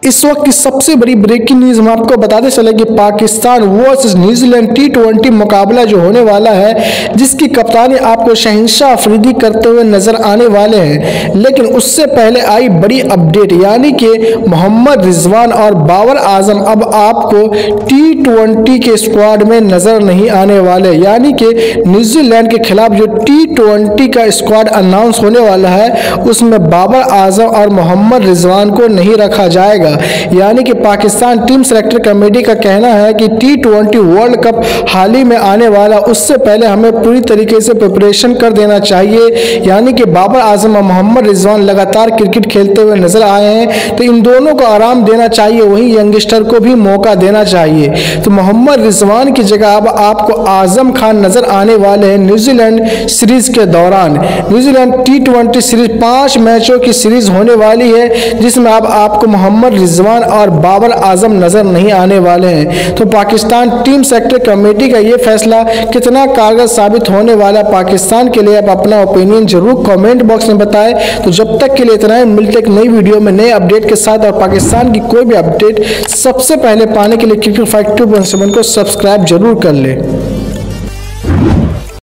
इस वक्त की सबसे बड़ी ब्रेकिंग न्यूज हम आपको बताते चले कि पाकिस्तान वर्सेस न्यूजीलैंड T20 मुकाबला जो होने वाला है, जिसकी कप्तानी आपको शहंशाह अफरीदी करते हुए नजर आने वाले हैं। लेकिन उससे पहले आई बड़ी अपडेट, यानी कि मोहम्मद रिजवान और बाबर आजम अब आपको T20 के स्क्वाड में नजर नहीं आने वाले। यानी कि न्यूजीलैंड के खिलाफ जो T20 का स्क्वाड अनाउंस होने वाला है, उसमें बाबर आजम और मोहम्मद रिजवान को नहीं रखा जाएगा। यानी कि पाकिस्तान टीम सेलेक्टर कमेटी का कहना है कि T20 वर्ल्ड कप हाल ही में आने वाला, उससे पहले हमें पूरी तरीके से प्रिपरेशन कर देना चाहिए। यानी कि बाबर आजम और मोहम्मद रिजवान लगातार क्रिकेट खेलते हुए नजर आए हैं, तो इन दोनों को आराम देना चाहिए, वहीं यंगस्टर को भी मौका देना चाहिए। तो मोहम्मद रिजवान की जगह अब आपको आजम खान नजर आने वाले हैं न्यूजीलैंड सीरीज के दौरान। न्यूजीलैंड T20 सीरीज 5 मैचों की सीरीज होने वाली है, जिसमें अब आपको मोहम्मद रिजवान और बाबर आजम नजर नहीं आने वाले हैं। तो पाकिस्तान टीम सेलेक्टर कमेटी का यह फैसला कितना कारगर साबित होने वाला है पाकिस्तान के लिए, आप अपना ओपिनियन जरूर कमेंट बॉक्स में बताएं। तो जब तक के लिए इतना ही, मिलते एक नई वीडियो में नए अपडेट के साथ। और पाकिस्तान की कोई भी अपडेट सबसे पहले पाने के लिए क्रिकेट फाइट 2.7 को सब्सक्राइब जरूर कर ले।